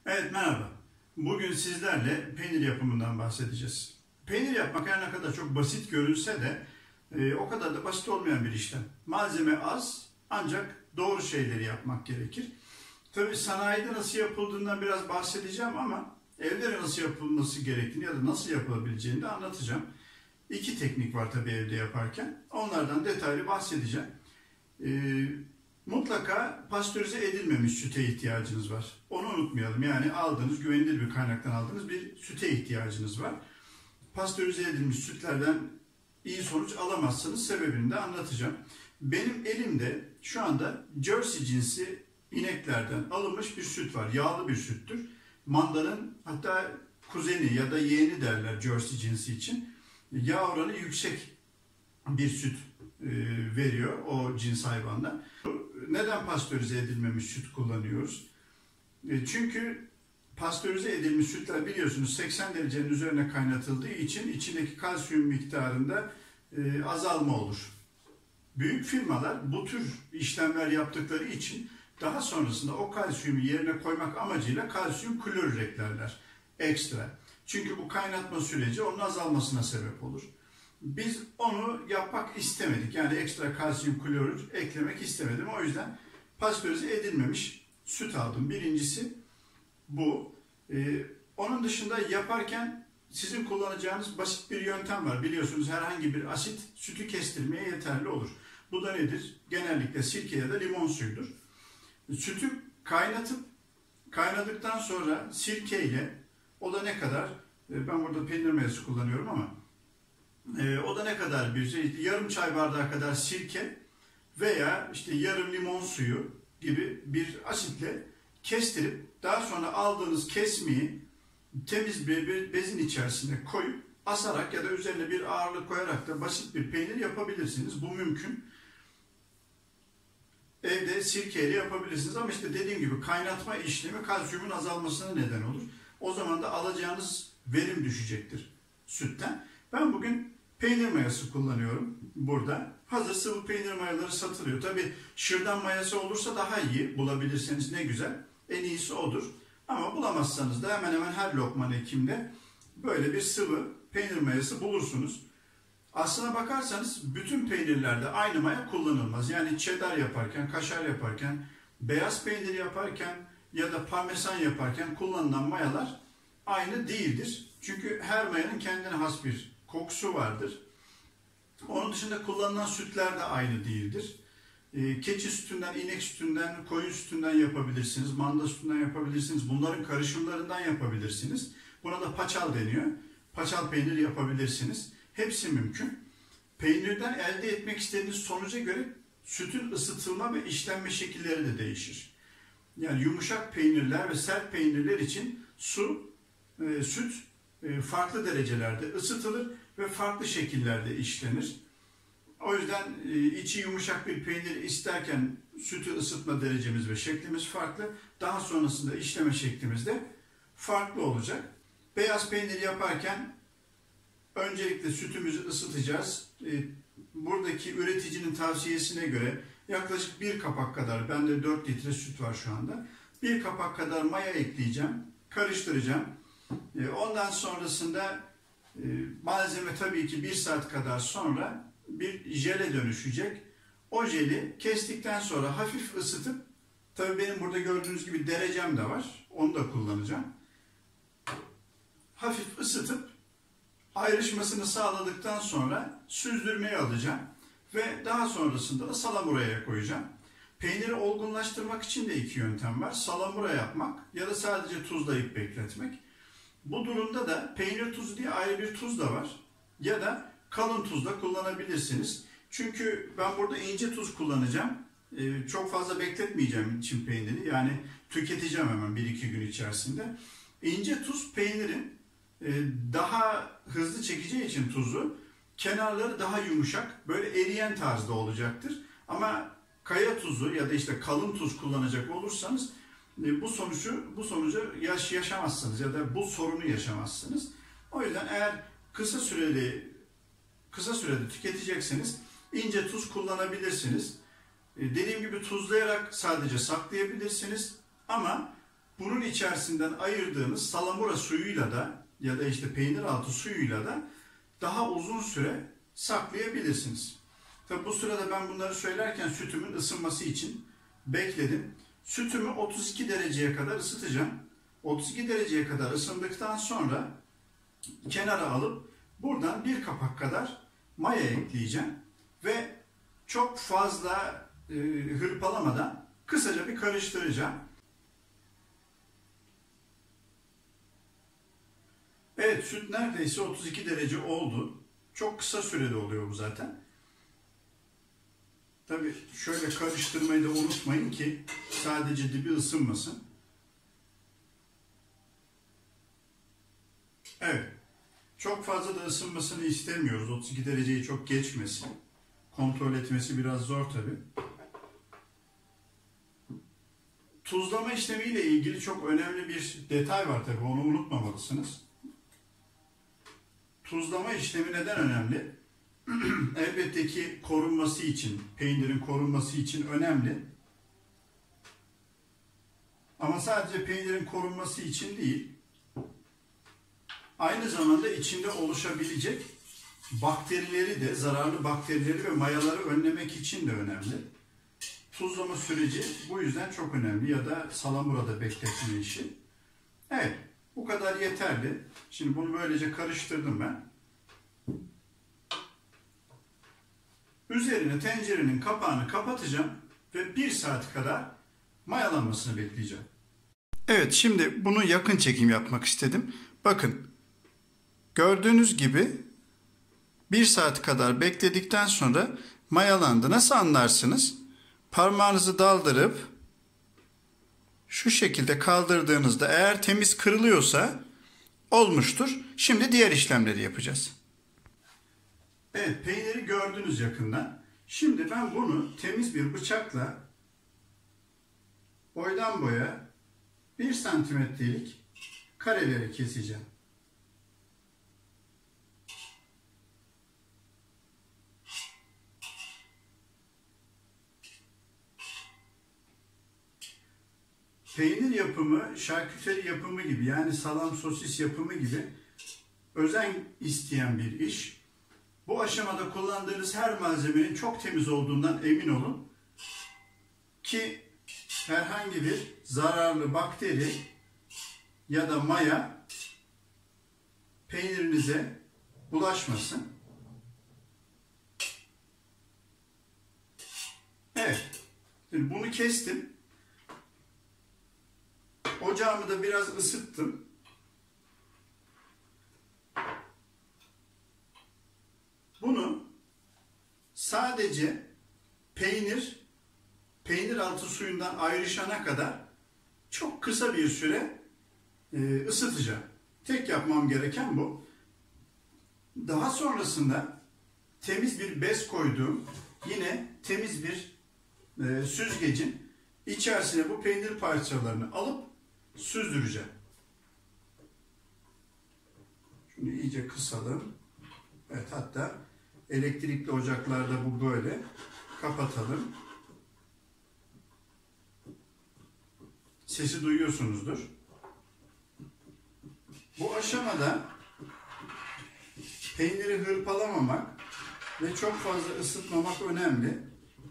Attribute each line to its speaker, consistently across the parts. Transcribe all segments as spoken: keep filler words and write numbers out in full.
Speaker 1: Evet, merhaba. Bugün sizlerle peynir yapımından bahsedeceğiz. Peynir yapmak her ne kadar çok basit görünse de e, o kadar da basit olmayan bir işlem. Malzeme az ancak doğru şeyleri yapmak gerekir. Tabii sanayide nasıl yapıldığından biraz bahsedeceğim ama evde nasıl yapılması gerektiğini ya da nasıl yapılabileceğini de anlatacağım. İki teknik var tabii evde yaparken. Onlardan detaylı bahsedeceğim. Ee, mutlaka pastörize edilmemiş süte ihtiyacınız var. Onu unutmayalım. Yani aldığınız, güvenilir bir kaynaktan aldığınız bir süte ihtiyacınız var. Pastörize edilmiş sütlerden iyi sonuç alamazsınız. Sebebini de anlatacağım. Benim elimde şu anda Jersey cinsi ineklerden alınmış bir süt var. Yağlı bir süttür. Mandanın hatta kuzeni ya da yeğeni derler Jersey cinsi için. Yağ oranı yüksek bir süt veriyor o cins hayvanlar. Neden pastörize edilmemiş süt kullanıyoruz? Çünkü pastörize edilmiş sütler biliyorsunuz seksen derecenin üzerine kaynatıldığı için içindeki kalsiyum miktarında azalma olur. Büyük firmalar bu tür işlemler yaptıkları için daha sonrasında o kalsiyumu yerine koymak amacıyla kalsiyum klorür eklerler ekstra. Çünkü bu kaynatma süreci onun azalmasına sebep olur. Biz onu yapmak istemedik. Yani ekstra kalsiyum klorür eklemek istemedim. O yüzden pastörize edilmemiş süt aldım. Birincisi bu. Ee, onun dışında yaparken sizin kullanacağınız basit bir yöntem var. Biliyorsunuz herhangi bir asit sütü kestirmeye yeterli olur. Bu da nedir? Genellikle sirke ya da limon suyudur. Sütü kaynatıp kaynadıktan sonra sirkeyle, o da ne kadar? Ben burada peynir mayası kullanıyorum ama e, o da ne kadar bir şey? Yarım çay bardağı kadar sirke veya işte yarım limon suyu gibi bir asitle kestirip daha sonra aldığınız kesmeyi temiz bir bezin içerisine koyup asarak ya da üzerine bir ağırlık koyarak da basit bir peynir yapabilirsiniz. Bu mümkün. Evde sirkeyle yapabilirsiniz ama işte dediğim gibi kaynatma işlemi kalsiyumun azalmasına neden olur. O zaman da alacağınız verim düşecektir sütten. Ben bugün peynir mayası kullanıyorum burada. Hazır sıvı peynir mayaları satılıyor. Tabi şırdan mayası olursa daha iyi. Bulabilirseniz ne güzel. En iyisi odur. Ama bulamazsanız da hemen hemen her Lokman Hekim'de böyle bir sıvı peynir mayası bulursunuz. Aslına bakarsanız bütün peynirlerde aynı maya kullanılmaz. Yani cheddar yaparken, kaşar yaparken, beyaz peynir yaparken ya da parmesan yaparken kullanılan mayalar aynı değildir. Çünkü her mayanın kendine has bir kokusu vardır. Onun dışında kullanılan sütler de aynı değildir. Keçi sütünden, inek sütünden, koyun sütünden yapabilirsiniz, manda sütünden yapabilirsiniz. Bunların karışımlarından yapabilirsiniz. Buna da paçal deniyor. Paçal peynir yapabilirsiniz. Hepsi mümkün. Peynirden elde etmek istediğiniz sonuca göre sütün ısıtılma ve işlenme şekilleri de değişir. Yani yumuşak peynirler ve sert peynirler için su, e, süt e, farklı derecelerde ısıtılır ve farklı şekillerde işlenir. O yüzden e, içi yumuşak bir peynir isterken sütü ısıtma derecemiz ve şeklimiz farklı. Daha sonrasında işleme şeklimiz de farklı olacak. Beyaz peynir yaparken öncelikle sütümüzü ısıtacağız. Buradaki üreticinin tavsiyesine göre yaklaşık bir kapak kadar, bende dört litre süt var şu anda. Bir kapak kadar maya ekleyeceğim, karıştıracağım. Ondan sonrasında malzeme tabii ki bir saat kadar sonra bir jele dönüşecek. O jeli kestikten sonra hafif ısıtıp, tabii benim burada gördüğünüz gibi derecem de var, onu da kullanacağım. Hafif ısıtıp ayrışmasını sağladıktan sonra süzdürmeye alacağım ve daha sonrasında da salamuraya koyacağım. Peyniri olgunlaştırmak için de iki yöntem var. Salamura yapmak ya da sadece tuzlayıp bekletmek. Bu durumda da peynir tuzu diye ayrı bir tuz da var. Ya da kalın tuz da kullanabilirsiniz. Çünkü ben burada ince tuz kullanacağım. Ee, çok fazla bekletmeyeceğim için peyniri. Yani tüketeceğim hemen bir iki gün içerisinde. İnce tuz peynirin daha hızlı çekeceği için tuzu, kenarları daha yumuşak, böyle eriyen tarzda olacaktır. Ama kaya tuzu ya da işte kalın tuz kullanacak olursanız bu sonucu bu sonucu yaş yaşamazsınız ya da bu sorunu yaşamazsınız. O yüzden eğer kısa süreli kısa sürede tüketecekseniz ince tuz kullanabilirsiniz. Dediğim gibi tuzlayarak sadece saklayabilirsiniz ama bunun içerisinden ayırdığınız salamura suyuyla da ya da işte peynir altı suyuyla da daha uzun süre saklayabilirsiniz. Tabi bu sırada ben bunları söylerken sütümün ısınması için bekledim. Sütümü otuz iki dereceye kadar ısıtacağım. otuz iki dereceye kadar ısındıktan sonra kenara alıp buradan bir kapak kadar maya ekleyeceğim. Ve çok fazla e, hırpalamadan kısaca bir karıştıracağım. Evet, süt neredeyse otuz iki derece oldu. Çok kısa sürede oluyor bu zaten. Tabii şöyle karıştırmayı da unutmayın ki sadece dibi ısınmasın. Evet. Çok fazla da ısınmasını istemiyoruz. otuz iki dereceyi çok geçmesin. Kontrol etmesi biraz zor tabii. Tuzlama işlemiyle ilgili çok önemli bir detay var tabii. Onu unutmamalısınız. Tuzlama işlemi neden önemli? Elbette ki korunması için, peynirin korunması için önemli. Ama sadece peynirin korunması için değil, aynı zamanda içinde oluşabilecek bakterileri de, zararlı bakterileri ve mayaları önlemek için de önemli. Tuzlama süreci bu yüzden çok önemli, ya da salamurada bekletme işi. Evet, bu kadar yeterli. Şimdi bunu böylece karıştırdım ben. Üzerine tencerenin kapağını kapatacağım ve bir saat kadar mayalanmasını bekleyeceğim. Evet, şimdi bunu yakın çekim yapmak istedim. Bakın, gördüğünüz gibi bir saat kadar bekledikten sonra mayalandı. Nasıl anlarsınız? Parmağınızı daldırıp şu şekilde kaldırdığınızda eğer temiz kırılıyorsa olmuştur. Şimdi diğer işlemleri yapacağız. Evet, peyniri gördünüz yakından. Şimdi ben bunu temiz bir bıçakla boydan boya bir santimetrelik karelere keseceğim. Peynir yapımı, şarküteri yapımı gibi, yani salam, sosis yapımı gibi özen isteyen bir iş. Bu aşamada kullandığınız her malzemenin çok temiz olduğundan emin olun ki herhangi bir zararlı bakteri ya da maya peynirinize bulaşmasın. Evet, şimdi bunu kestim. Ocağımı da biraz ısıttım. Bunu sadece peynir, peynir altı suyundan ayrışana kadar çok kısa bir süre e, ısıtacağım. Tek yapmam gereken bu. Daha sonrasında temiz bir bez koyduğum, yine temiz bir e, süzgecin içerisine bu peynir parçalarını alıp süzdüreceğim. Şunu iyice kısalım. Evet, hatta elektrikli ocaklarda bu böyle. Kapatalım. Sesi duyuyorsunuzdur. Bu aşamada peyniri hırpalamamak ve çok fazla ısıtmamak önemli.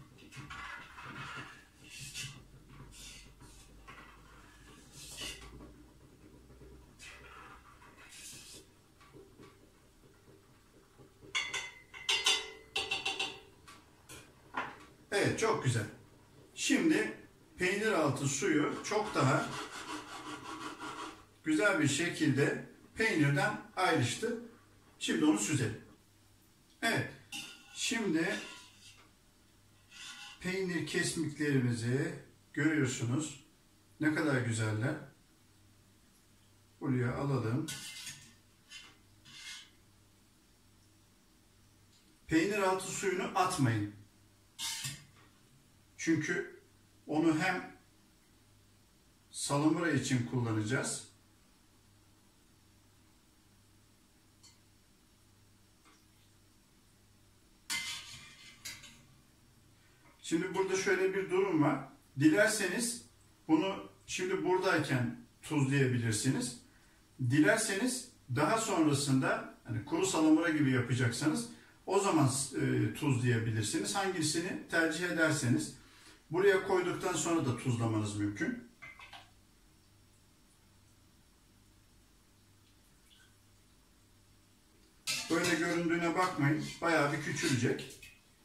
Speaker 1: Evet, çok güzel. Şimdi peynir altı suyu çok daha güzel bir şekilde peynirden ayrıştı. Şimdi onu süzelim. Evet. Şimdi peynir kesmiklerimizi görüyorsunuz. Ne kadar güzeller. Buraya alalım. Peynir altı suyunu atmayın. Çünkü onu hem salamura için kullanacağız. Şimdi burada şöyle bir durum var. Dilerseniz bunu Şimdi buradayken tuzlayabilirsiniz. Dilerseniz daha sonrasında hani kuru salamura gibi yapacaksanız o zaman e, tuzlayabilirsiniz. Hangisini tercih ederseniz. Buraya koyduktan sonra da tuzlamanız mümkün. Böyle göründüğüne bakmayın. Bayağı bir küçülecek.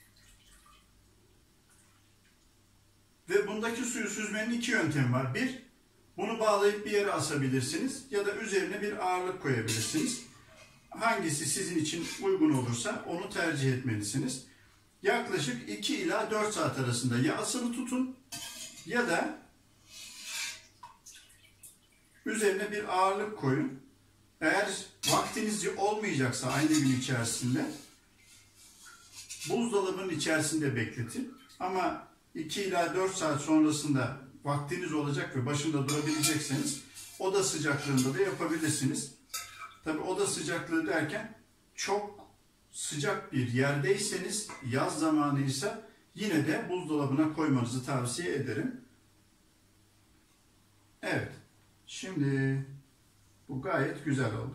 Speaker 1: Ve bundaki suyu süzmenin iki yöntemi var. Bir, bunu bağlayıp bir yere asabilirsiniz ya da üzerine bir ağırlık koyabilirsiniz. Hangisi sizin için uygun olursa onu tercih etmelisiniz. Yaklaşık iki ila dört saat arasında ya asılı tutun ya da üzerine bir ağırlık koyun. Eğer vaktiniz olmayacaksa aynı gün içerisinde buzdolabının içerisinde bekletin. Ama iki ila dört saat sonrasında vaktiniz olacak ve başında durabilecekseniz oda sıcaklığında da yapabilirsiniz. Tabii oda sıcaklığı derken çok sıcak bir yerdeyseniz, yaz zamanıysa yine de buzdolabına koymanızı tavsiye ederim. Evet, şimdi bu gayet güzel oldu.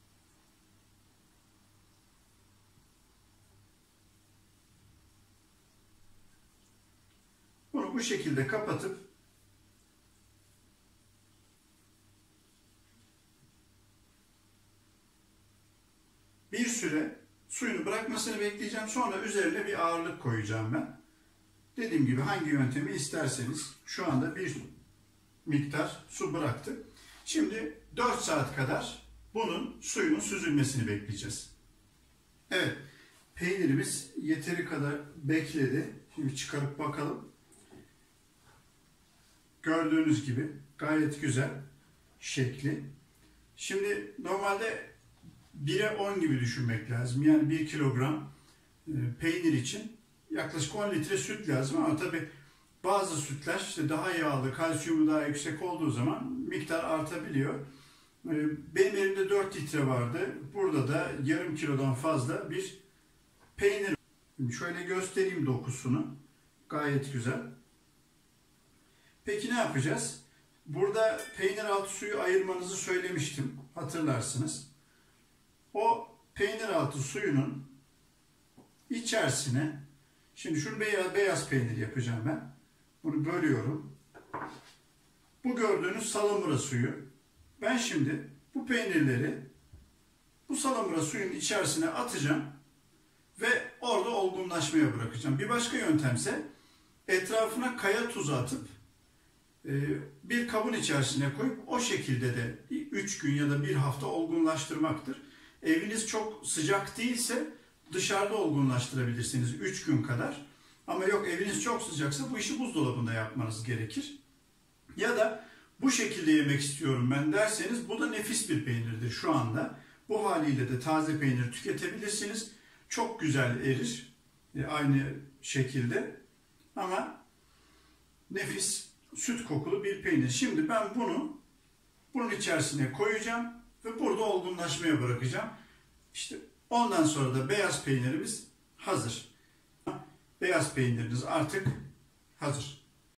Speaker 1: Bunu bu şekilde kapatıp bir süre suyunu bırakmasını bekleyeceğim. Sonra üzerine bir ağırlık koyacağım ben. Dediğim gibi hangi yöntemi isterseniz şu anda bir miktar su bıraktı. Şimdi dört saat kadar bunun suyunun süzülmesini bekleyeceğiz. Evet, peynirimiz yeteri kadar bekledi. Şimdi çıkarıp bakalım. Gördüğünüz gibi gayet güzel şekli. Şimdi normalde bire on gibi düşünmek lazım. Yani bir kilogram peynir için yaklaşık on litre süt lazım. Ama tabi bazı sütler işte daha yağlı, kalsiyumu daha yüksek olduğu zaman miktar artabiliyor. Benim elimde dört litre vardı. Burada da yarım kilodan fazla bir peynir. Şimdi şöyle göstereyim dokusunu. Gayet güzel. Peki ne yapacağız? Burada peynir altı suyu ayırmanızı söylemiştim. Hatırlarsınız. O peynir altı suyunun içerisine, şimdi şunu beyaz, beyaz peynir yapacağım ben. Bunu bölüyorum. Bu gördüğünüz salamura suyu. Ben şimdi bu peynirleri bu salamura suyun içerisine atacağım ve orada olgunlaşmaya bırakacağım. Bir başka yöntemse etrafına kaya tuzu atıp bir kabın içerisine koyup o şekilde de üç gün ya da bir hafta olgunlaştırmaktır. Eviniz çok sıcak değilse dışarıda olgunlaştırabilirsiniz üç gün kadar. Ama yok eviniz çok sıcaksa bu işi buzdolabında yapmanız gerekir. Ya da bu şekilde yemek istiyorum ben derseniz bu da nefis bir peynirdir şu anda. Bu haliyle de taze peynir tüketebilirsiniz. Çok güzel erir aynı şekilde ama nefis süt kokulu bir peynir. Şimdi ben bunu bunun içerisine koyacağım ve burada olgunlaşmaya bırakacağım. İşte ondan sonra da beyaz peynirimiz hazır. Beyaz peyniriniz artık hazır.